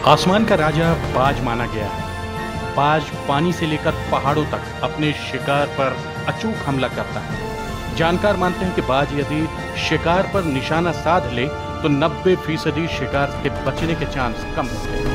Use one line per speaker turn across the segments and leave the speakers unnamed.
आसमान का राजा बाज माना गया है। बाज पानी से लेकर पहाड़ों तक अपने शिकार पर अचूक हमला करता है। जानकार मानते हैं कि बाज यदि शिकार पर निशाना साध ले तो 90% शिकार के बचने के चांस कम होते हैं।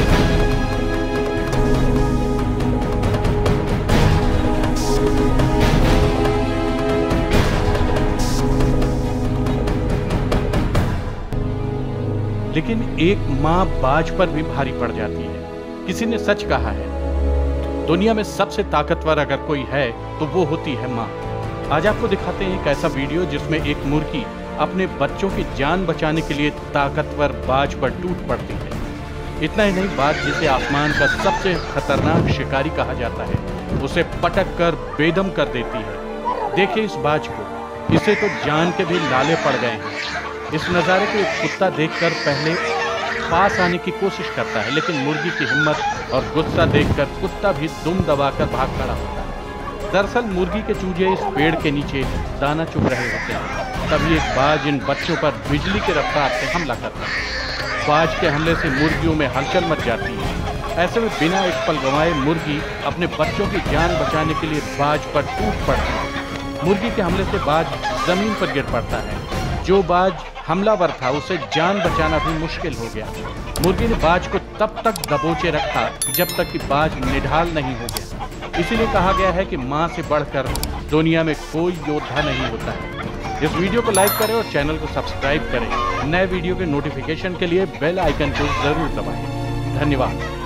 लेकिन एक मां बाज पर भी भारी पड़ जाती है। किसी ने सच कहा है, दुनिया में सबसे ताकतवर अगर कोई है तो वो होती है मां। आज आपको दिखाते हैं एक ऐसा वीडियो जिसमें एक मुर्गी अपने बच्चों की जान बचाने के लिए ताकतवर बाज पर टूट पड़ती है। इतना ही नहीं, बाज जिसे आसमान का सबसे खतरनाक शिकारी कहा जाता है, उसे पटक कर बेदम कर देती है। देखिए इस बाज को, इसे तो जान के भी लाले पड़ गए हैं। इस नज़ारे को एक कुत्ता देखकर पहले पास आने की कोशिश करता है, लेकिन मुर्गी की हिम्मत और गुस्सा देखकर कुत्ता भी दुम दबाकर भाग खड़ा होता है। दरअसल मुर्गी के चूजे इस पेड़ के नीचे दाना चुग रहे होते हैं। तभी एक बाज इन बच्चों पर बिजली की रफ्तार से हमला करता है। बाज के हमले से मुर्गियों में हलचल मच जाती है। ऐसे में बिना एक पल गंवाए मुर्गी अपने बच्चों की जान बचाने के लिए बाज पर टूट पड़ती है। मुर्गी के हमले से बाज जमीन पर गिर पड़ता है। जो बाज हमलावर था उसे जान बचाना भी मुश्किल हो गया। मुर्गी ने बाज को तब तक दबोचे रखा जब तक कि बाज निढाल नहीं हो गया। इसीलिए कहा गया है कि मां से बढ़कर दुनिया में कोई योद्धा नहीं होता है। इस वीडियो को लाइक करें और चैनल को सब्सक्राइब करें। नए वीडियो के नोटिफिकेशन के लिए बेल आइकन को जरूर दबाएं। धन्यवाद।